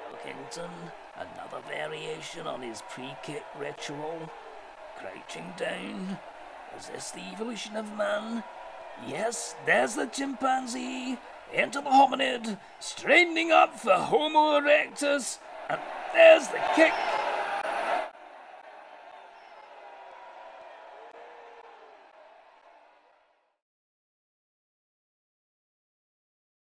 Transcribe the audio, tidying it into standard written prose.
Wilkinson, another variation on his pre-kick ritual. Crouching down. Is this the evolution of man? Yes, there's the chimpanzee. Into the hominid. Straightening up for Homo erectus. And there's the kick.